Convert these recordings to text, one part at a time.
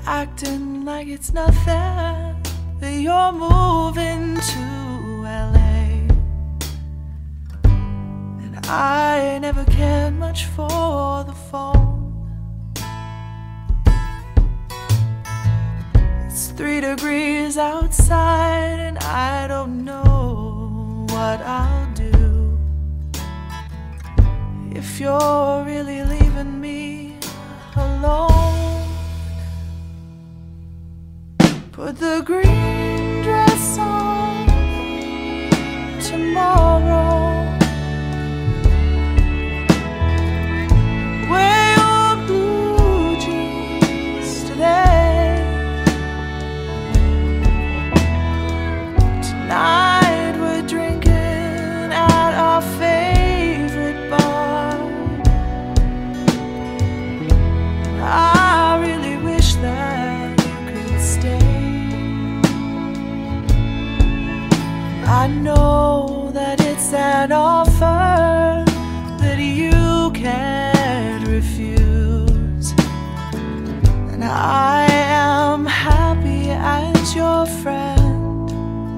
acting like it's nothing that you're moving to LA. And I never cared much for the phone. It's 3 degrees outside and I don't know what I'll do if you're really leaving me alone. Put the green dress on tomorrow. Wear your blue jeans today. Tonight we're drinking at our favorite bar. I really wish that you could stay. I know that it's an offer that you can't refuse, and I am happy as your friend.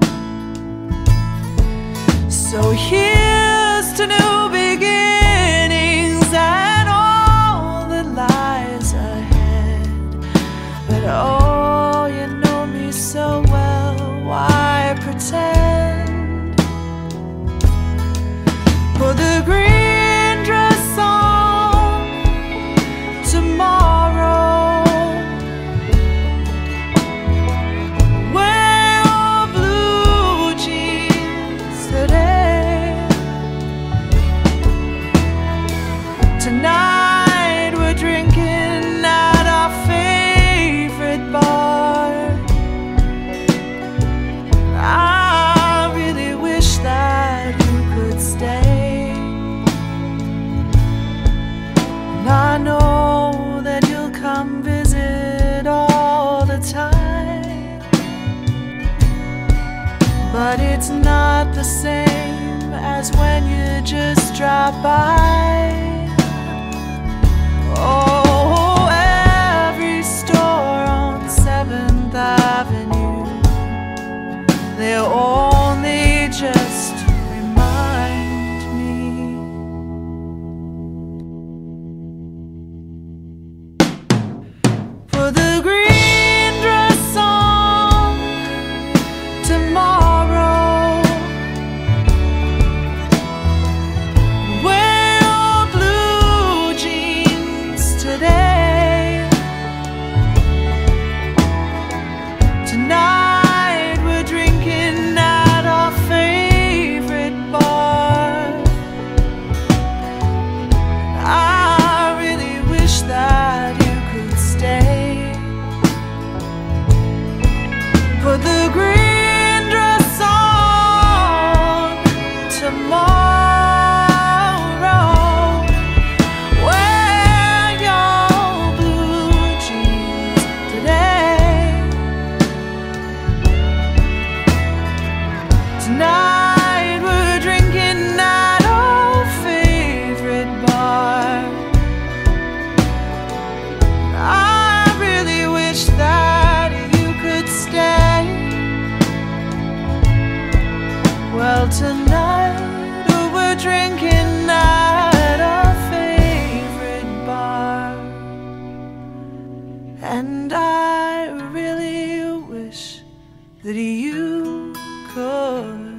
So here's to new beginnings and all that lies ahead. But oh, you know me so well, why pretend? Put the green dress on tomorrow. Wear your blue jeans today. Tonight we're drinking at our favorite bar. I really wish that you could stay. I know that you'll come visit all the time, but it's not the same as when you just drop by. Oh, every store on 7th Avenue, they only just remind me. Put the green dress on tomorrow. Wear your blue jeans today. Tonight we're drinking at our favorite bar. I really wish that you could stay. Put the green dress on tomorrow. Wear your blue jeans today. Tonight we're drinking at our favorite bar. I really wish that you could stay. Well, tonight we're drinking at our favorite bar, and I really wish that you could